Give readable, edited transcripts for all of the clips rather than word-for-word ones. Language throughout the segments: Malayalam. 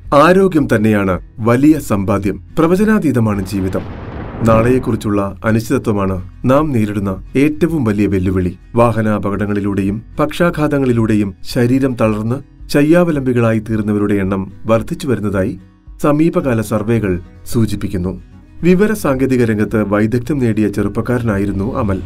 ആരോഗ്യം തന്നെയാണ് വലിയ സമ്പാദ്യം. പ്രവചനാതീതമാണ് ജീവിതം. നാളെയെക്കുറിച്ചുള്ള അനിശ്ചിതത്വമാണ് നാം നേരിടുന്ന ഏറ്റവും വലിയ വെല്ലുവിളി. വാഹനാപകടങ്ങളിലൂടെയും പക്ഷാഘാതങ്ങളിലൂടെയും ശരീരം തളർന്ന് ശയ്യാവലംബികളായി തീർന്നവരുടെ എണ്ണം വർദ്ധിച്ചു വരുന്നതായി സമീപകാല സർവേകൾ സൂചിപ്പിക്കുന്നു. വിവര സാങ്കേതിക രംഗത്ത് വൈദഗ്ധ്യം നേടിയ ചെറുപ്പക്കാരനായിരുന്നു അമൽ.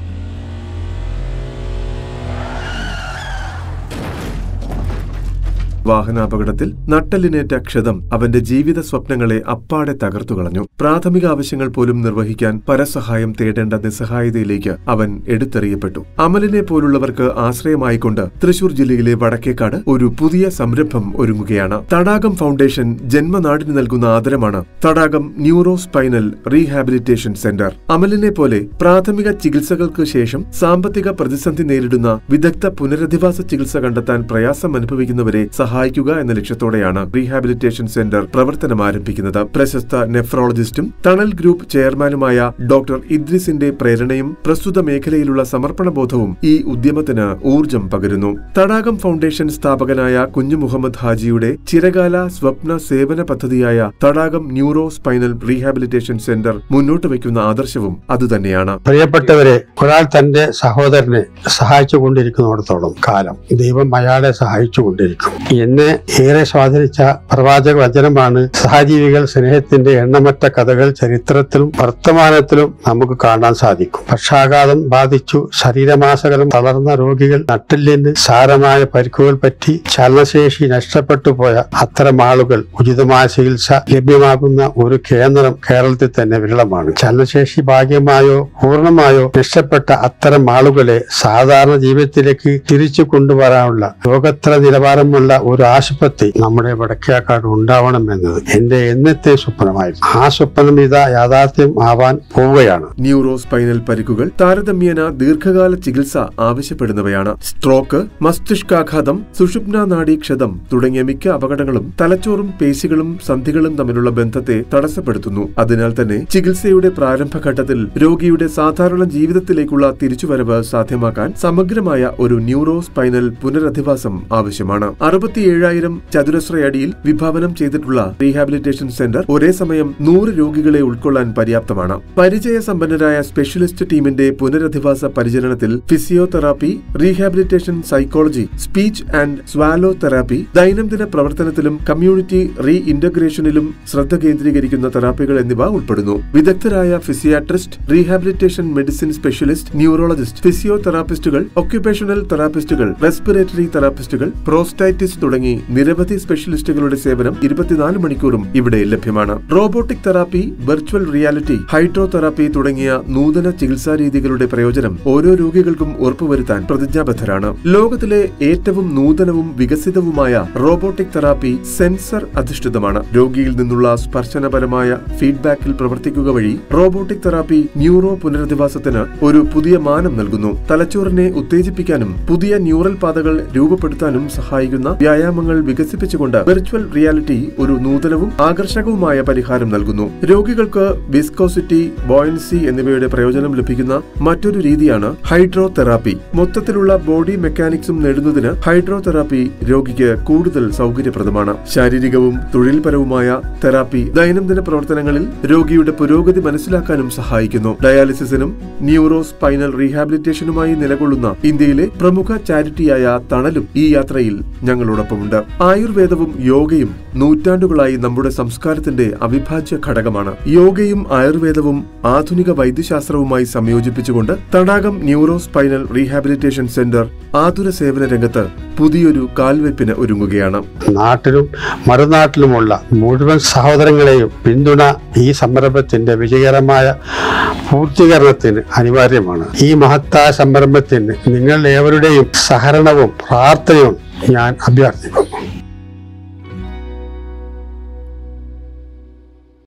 വാഹനാപകടത്തിൽ നട്ടെല്ലിനേറ്റ ക്ഷതം അവന്റെ ജീവിത സ്വപ്നങ്ങളെ അപ്പാടെ തകർത്തുകളഞ്ഞു. പ്രാഥമിക ആവശ്യങ്ങൾ പോലും നിർവഹിക്കാൻ പരസഹായം തേടേണ്ട നിസ്സഹായതയിലേക്ക് അവൻ എടുത്തെറിയപ്പെട്ടു. അമലിനെ പോലുള്ളവർക്ക് ആശ്രയമായിക്കൊണ്ട് തൃശൂർ ജില്ലയിലെ വടക്കേക്കാട് ഒരു പുതിയ സംരംഭം ഒരുങ്ങുകയാണ്. തടാകം ഫൗണ്ടേഷൻ ജന്മനാടിന് നൽകുന്ന ആദരമാണ് തടാകം ന്യൂറോ സ്പൈനൽ റീഹാബിലിറ്റേഷൻ സെന്റർ. അമലിനെ പോലെ പ്രാഥമിക ചികിത്സകൾക്ക് ശേഷം സാമ്പത്തിക പ്രതിസന്ധി നേരിടുന്ന വിദഗ്ധ പുനരധിവാസ ചികിത്സ കണ്ടെത്താൻ പ്രയാസം അനുഭവിക്കുന്നവരെ സഹായിക്കുക എന്ന ലക്ഷ്യത്തോടെയാണ് റീഹാബിലിറ്റേഷൻ സെന്റർ പ്രവർത്തനം ആരംഭിക്കുന്നത്. പ്രശസ്ത നെഫ്രോളജിസ്റ്റും തണൽ ഗ്രൂപ്പ് ചെയർമാനുമായ ഡോക്ടർ ഇദ്രിസിന്റെ പ്രേരണയും പ്രസ്തുത മേഖലയിലുള്ള സമർപ്പണബോധവും ഈ ഉദ്യമത്തിന് ഊർജം പകരുന്നു. തടാകം ഫൗണ്ടേഷൻ സ്ഥാപകനായ കുഞ്ഞു മുഹമ്മദ് ഹാജിയുടെ ചിരകാല സ്വപ്ന സേവന പദ്ധതിയായ തടാകം ന്യൂറോ സ്പൈനൽ റീഹാബിലിറ്റേഷൻ സെന്റർ മുന്നോട്ട് വയ്ക്കുന്ന ആദർശവും അതുതന്നെയാണ്. പ്രിയപ്പെട്ടവരെ, ഒരാൾ തന്റെ സഹോദരനെ സഹായിച്ചുകൊണ്ടിരിക്കുന്നിടത്തോളം കാലം ദൈവം അയാളെ സഹായിച്ചുകൊണ്ടിരിക്കും. എന്നെ ഏറെ സ്വാധീനിച്ച പ്രവാചക വചനമാണ് സഹജീവികൾ സ്നേഹത്തിന്റെ എണ്ണമറ്റ കഥകൾ ചരിത്രത്തിലും വർത്തമാനത്തിലും നമുക്ക് കാണാൻ സാധിക്കും. പക്ഷാഘാതം ബാധിച്ചു ശരീരമാസകലം തളർന്ന രോഗികൾ, നട്ടെല്ലിന് സാരമായ പരിക്കുകൾ പറ്റി ചലനശേഷി നഷ്ടപ്പെട്ടു പോയ അത്തരം ആളുകൾ ഉചിതമായ ചികിത്സ ലഭ്യമാകുന്ന ഒരു കേന്ദ്രം കേരളത്തിൽ തന്നെ വിരളമാണ്. ചലനശേഷി ഭാഗികമായോ പൂർണ്ണമായോ നഷ്ടപ്പെട്ട അത്തരം ആളുകളെ സാധാരണ ജീവിതത്തിലേക്ക് തിരിച്ചു കൊണ്ടുവരാനുള്ള ലോകോത്തര നിലവാരമുള്ള ഒരു ആശുപത്രി നമ്മുടെ വടക്കേക്കാട് ഉണ്ടാവണമെന്നത് എന്റെ എന്നത്തെ സ്വപ്നമായിരുന്നു. ആ സ്വപ്നം ഇതാ യാഥാർത്ഥ്യം ആവാൻ പോവുകയാണ്. ന്യൂറോ സ്പൈനൽ പരിക്കുകൾ താരതമ്യേന ദീർഘകാല ചികിത്സ ആവശ്യപ്പെടുന്നവയാണ്. സ്ട്രോക്ക്, മസ്തിഷ്കാഘാതം, സുഷുപ്ന നാഡീക്ഷതം തുടങ്ങിയ മിക്ക അപകടങ്ങളും തലച്ചോറും പേശികളും സന്ധികളും തമ്മിലുള്ള ബന്ധത്തെ തടസ്സപ്പെടുത്തുന്നു. അതിനാൽ തന്നെ ചികിത്സയുടെ പ്രാരംഭഘട്ടത്തിൽ രോഗിയുടെ സാധാരണ ജീവിതത്തിലേക്കുള്ള തിരിച്ചുവരവ് സാധ്യമാക്കാൻ സമഗ്രമായ ഒരു ന്യൂറോ സ്പൈനൽ പുനരധിവാസം ആവശ്യമാണ്. 67,000 ചതുരശ്ര അടിയിൽ വിഭാവനം ചെയ്തിട്ടുള്ള റീഹാബിലിറ്റേഷൻ സെന്റർ ഒരേ സമയം 100 രോഗികളെ ഉൾക്കൊള്ളാൻ പര്യാപ്തമാണ്. പരിചയസമ്പന്നരായ സ്പെഷ്യലിസ്റ്റ് ടീമിന്റെ പുനരധിവാസ പരിചരണത്തിൽ physiotherapy, rehabilitation psychology, speech and swallow therapy, ദൈനംദിന പ്രവർത്തനത്തിലും കമ്മ്യൂണിറ്റി റീ ഇന്റഗ്രേഷനിലും ശ്രദ്ധ കേന്ദ്രീകരിക്കുന്ന തെറാപ്പികൾ എന്നിവ ഉൾപ്പെടുന്നു. വിദഗ്ധരായ physiatrist, rehabilitation medicine specialist, neurologist, ഫിസിയോതെറാപ്പിസ്റ്റുകൾ, ഒക്യുപേഷണൽ തെറാപ്പിസ്റ്റുകൾ, റെസ്പിറേറ്ററി തെറാപ്പിസ്റ്റുകൾ, പ്രോസ്റ്റൈറ്റിസ് തുടങ്ങി നിരവധി സ്പെഷ്യലിസ്റ്റുകളുടെ സേവനം 24 മണിക്കൂറും ഇവിടെ ലഭ്യമാണ്. Robotic therapy, virtual reality, hydrotherapy തുടങ്ങിയ നൂതന ചികിത്സാ രീതികളുടെ പ്രയോജനം ഓരോ രോഗികൾക്കും ഉറപ്പുവരുത്താൻ പ്രതിജ്ഞാബദ്ധരാണ്. ലോകത്തിലെ ഏറ്റവും നൂതനവും വികസിതവുമായ റോബോട്ടിക് തെറാപ്പി സെൻസർ അധിഷ്ഠിതമാണ്. രോഗിയിൽ നിന്നുള്ള സ്പർശനപരമായ ഫീഡ്ബാക്കിൽ പ്രവർത്തിക്കുക വഴി റോബോട്ടിക് തെറാപ്പി ന്യൂറോ പുനരധിവാസത്തിന് ഒരു പുതിയ മാനം നൽകുന്നു. തലച്ചോറിനെ ഉത്തേജിപ്പിക്കാനും പുതിയ ന്യൂറൽ പാതകൾ രൂപപ്പെടുത്താനും സഹായിക്കുന്ന വ്യായാമങ്ങൾ വികസിപ്പിച്ചുകൊണ്ട് വെർച്വൽ റിയാലിറ്റി ഒരു നൂതനവും ആകർഷകവുമായ പരിഹാരം നൽകുന്നു. രോഗികൾക്ക് വിസ്കോസിറ്റി, ബോയൻസി എന്നിവയുടെ പ്രയോജനം ലഭിക്കുന്ന മറ്റൊരു രീതിയാണ് ഹൈഡ്രോ തെറാപ്പി. മൊത്തത്തിലുള്ള ബോഡി മെക്കാനിക്സും നേടുന്നതിന് ഹൈഡ്രോ തെറാപ്പി രോഗിക്ക് കൂടുതൽ സൗകര്യപ്രദമാണ്. ശാരീരികവും തൊഴിൽപരവുമായ തെറാപ്പി ദൈനംദിന പ്രവർത്തനങ്ങളിൽ രോഗിയുടെ പുരോഗതി മനസ്സിലാക്കാനും സഹായിക്കുന്നു. ഡയാലിസിസിനും ന്യൂറോ സ്പൈനൽ റീഹാബിലിറ്റേഷനുമായി നിലകൊള്ളുന്ന ഇന്ത്യയിലെ പ്രമുഖ ചാരിറ്റിയായ തണലും ഈ യാത്രയിൽ ഞങ്ങളോടൊപ്പമുണ്ട്. ആയുർവേദവും യോഗയും നൂറ്റാണ്ടുകളായി നമ്മുടെ സംസ്കാരത്തിന്റെ അവിഭാജ്യ ഘടകമാണ്. യോഗയും ആയുർവേദവും ആധുനിക വൈദ്യശാസ്ത്രവുമായി സംയോജിപ്പിച്ചുകൊണ്ട് തടാകം ന്യൂറോ സ്പൈനൽ റീഹാബിലിറ്റേഷൻ സെന്റർ ആതുര സേവന രംഗത്ത് പുതിയൊരു കാൽവെപ്പിന് ഒരുങ്ങുകയാണ്. നാട്ടിലും മറുനാട്ടിലുമുള്ള മുഴുവൻ സഹോദരങ്ങളെയും പിന്തുണ ഈ സംരംഭത്തിന്റെ വിജയകരമായ പൂർത്തീകരണത്തിന് അനിവാര്യമാണ്. ഈ മഹത്തായ സംരംഭത്തിന് നിങ്ങൾ ഏവരുടെയും സഹകരണവും പ്രാർത്ഥനയും ഞാൻ അഭ്യർത്ഥിക്കുന്നു.